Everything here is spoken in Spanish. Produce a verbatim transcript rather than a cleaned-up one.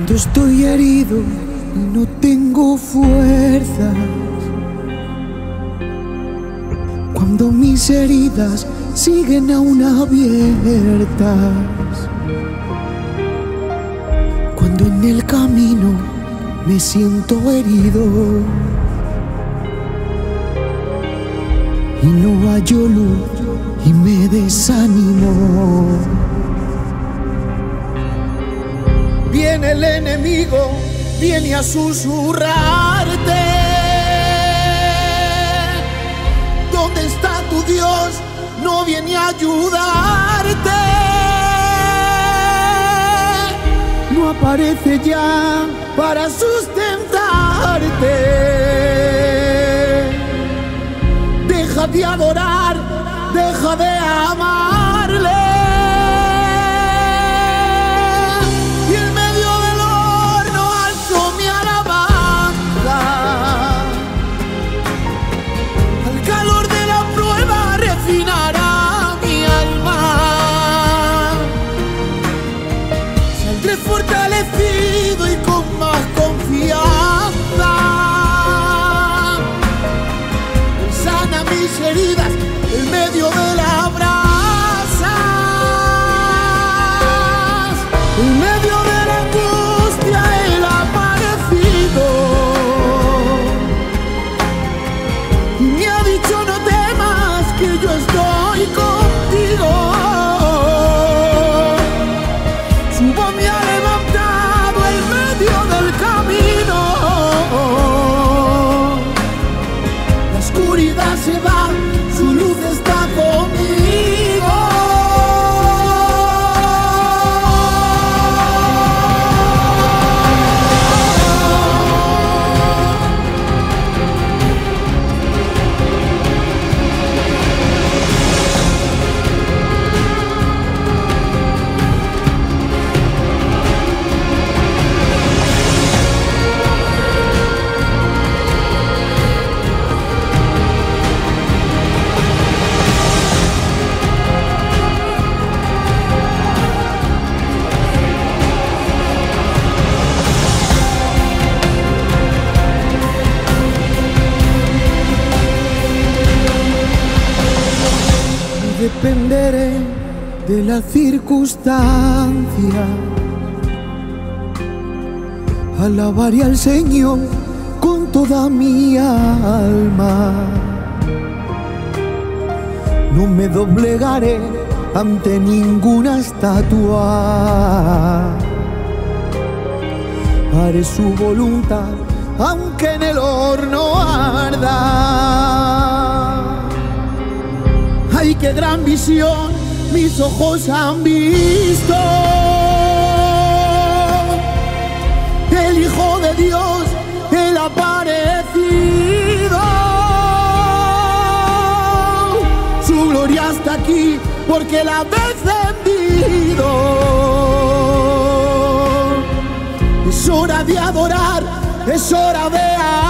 Cuando estoy herido y no tengo fuerzas, cuando mis heridas siguen aún abiertas, cuando en el camino me siento herido y no hallo luz y me desanimo. Viene el enemigo, viene a susurrarte. ¿Dónde está tu Dios? No viene a ayudarte. No aparece ya para sustentarte. Deja de adorar, deja de amarle. Fortalecido y con más confianza, sana mis heridas en medio de las brasas, en medio de la angustia Él ha aparecido y me ha dicho: no temas, que yo estoy contigo. Su voz me ha levantado en medio del camino. La oscuridad se va, su luz está conmigo. Dependeré de la circunstancia, alabaré al Señor con toda mi alma. No me doblegaré ante ninguna estatua. Haré su voluntad aunque en el horno arda. ¡Ay, qué gran visión mis ojos han visto! El Hijo de Dios, Él ha aparecido. Su gloria está aquí porque Él ha descendido. Es hora de adorar, es hora de adorar.